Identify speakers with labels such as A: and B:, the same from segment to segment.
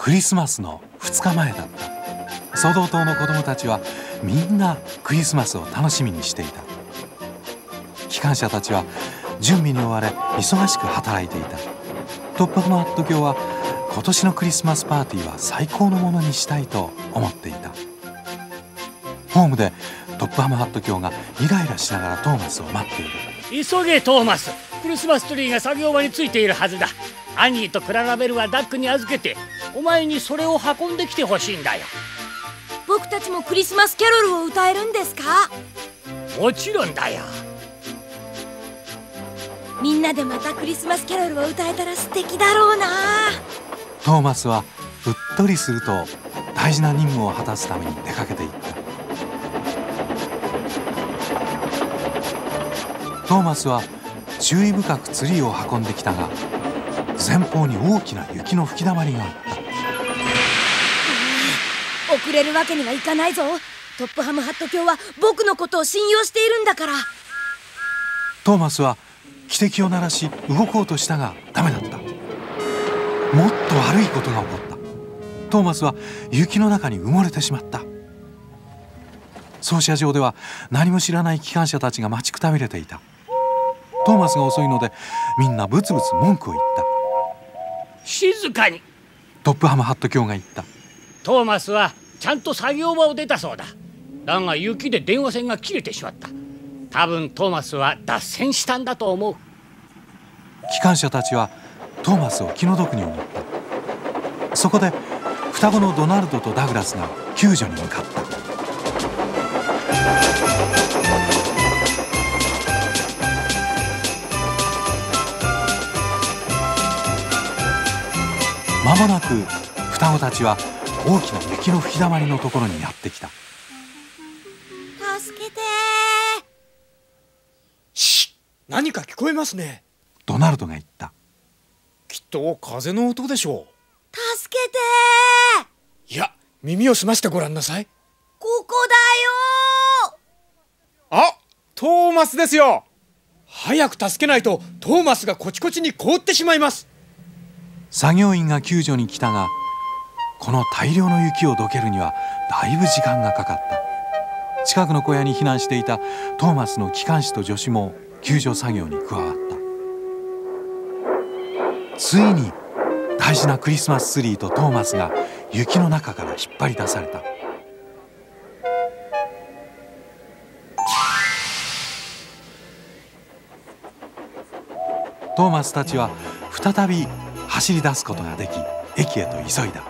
A: クリスマスの2日前だった。ソドー島の子供たちはみんなクリスマスを楽しみにしていた。機関車たちは準備に追われ忙しく働いていた。トップハムハット卿は今年のクリスマスパーティーは最高のものにしたいと思っていた。ホームでトップハムハット卿がイライラしながらトーマスを待っている。
B: 急げトーマス、クリスマスツリーが作業場についているはずだ。アニーとクララベルはダックに預けてお前にそれを運んできてほしいんだよ。
C: 僕たちもクリスマスキャロルを歌えるんですか？
B: もちろんだよ。
C: みんなでまたクリスマスキャロルを歌えたら素敵だろうな。
A: トーマスはうっとりすると大事な任務を果たすために出かけていった。トーマスは注意深くツリーを運んできたが、前方に大きな雪の吹きだまりがあった。
C: 遅れるわけにはいかないぞ。トップハムハット卿は僕のことを信用しているんだから。
A: トーマスは汽笛を鳴らし動こうとしたがダメだった。もっと悪いことが起こった。トーマスは雪の中に埋もれてしまった。操車場では何も知らない機関車たちが待ちくたびれていた。トーマスが遅いのでみんなブツブツ文句を言った。
B: 静かに。
A: トップハムハット卿が言った。
B: トーマスはちゃんと作業場を出たそうだ。だが雪で電話線が切れてしまった。多分トーマスは脱線したんだと思う。
A: 機関車たちはトーマスを気の毒に思った。そこで双子のドナルドとダグラスが救助に向かった。間もなく双子たちは大きな雪の吹きだまりのところにやってきた。
C: 助けてー。
D: しっ、何か聞こえますね。
A: ドナルドが言った。
D: きっと風の音でしょう。
C: 助けてー。
D: いや、耳を澄ましてごらんなさい。
C: ここだよー。
D: あ、トーマスですよ。早く助けないとトーマスがコチコチに凍ってしまいます。
A: 作業員が救助に来たが、この大量の雪をどけるにはだいぶ時間がかかった。近くの小屋に避難していたトーマスの機関士と助手も救助作業に加わった。ついに大事なクリスマスツリーとトーマスが雪の中から引っ張り出された。トーマスたちは再び走り出すことができ、駅へと急いだ。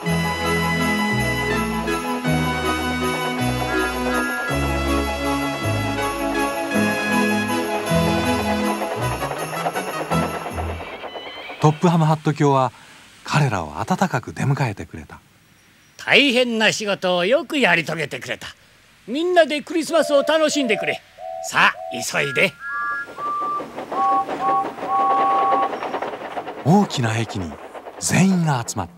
A: トップハムハット卿は彼らを温かく出迎えてくれた。
B: 大変な仕事をよくやり遂げてくれた。みんなでクリスマスを楽しんでくれ。さあ急いで。
A: 大きな駅に全員が集まった。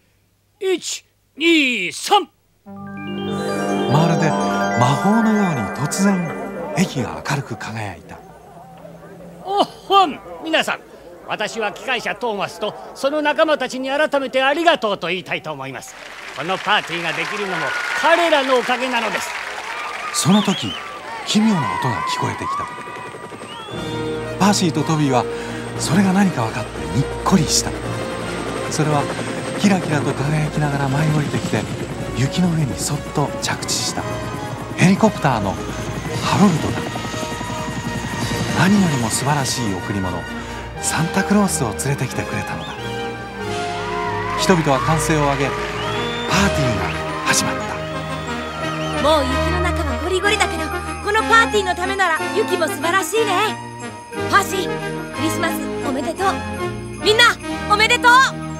B: 1、2、3。
A: まるで魔法のように突然駅が明るく輝いた。
B: おっほん、皆さん、私は機関車トーマスとその仲間たちに改めてありがとうと言いたいと思います。このパーティーができるのも彼らのおかげなのです。
A: その時奇妙な音が聞こえてきた。パーシーとトビーはそれが何か分かってにっこりした。それはキラキラと輝きながら舞い降りてきて雪の上にそっと着地したヘリコプターのハロルドだ。何よりも素晴らしい贈り物、サンタクロースを連れてきてくれたのだ。人々は歓声を上げ、パーティーが始まった。
C: もう雪の中はゴリゴリだけど、このパーティーのためなら雪も素晴らしいね。パーシー、クリスマスおめでとう。みんなおめでとう。